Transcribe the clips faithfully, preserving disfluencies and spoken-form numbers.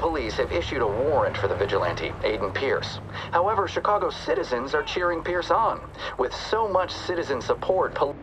police have issued a warrant for the vigilante, Aiden Pierce. However, Chicago citizens are cheering Pierce on. With so much citizen support, police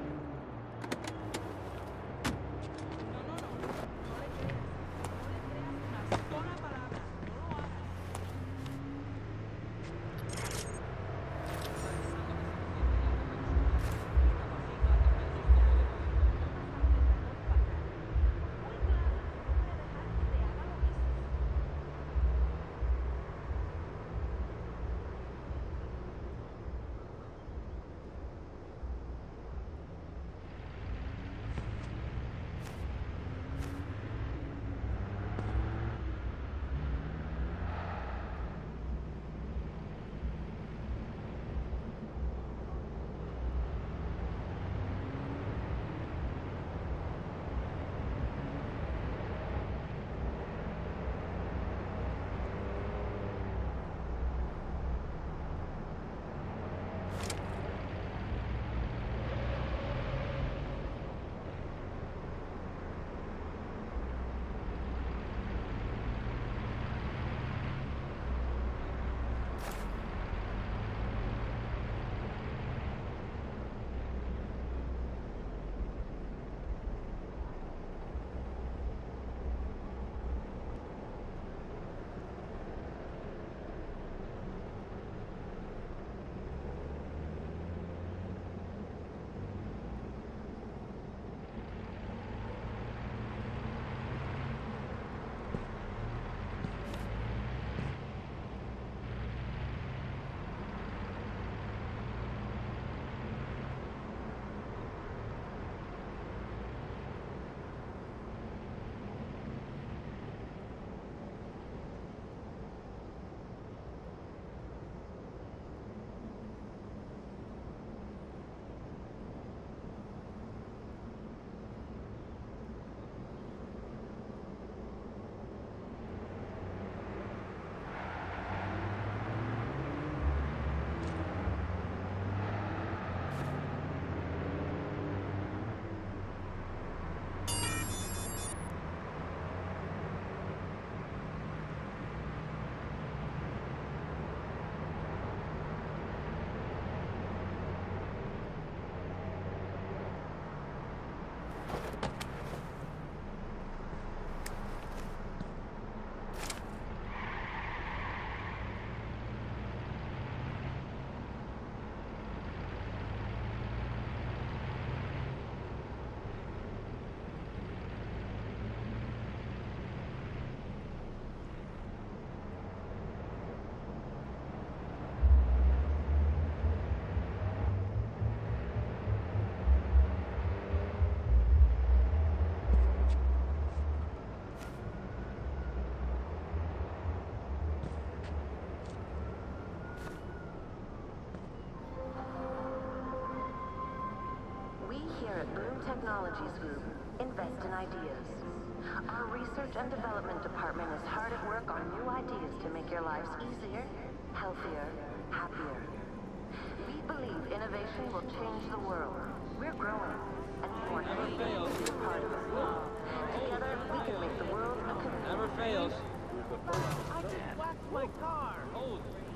Technologies Group invest in ideas. Our research and development department is hard at work on new ideas to make your lives easier, healthier, happier. We believe innovation will change the world. We're growing, and we want you to be a part of it. Together, we can make the world a community. Never fails. I just waxed my car. Holy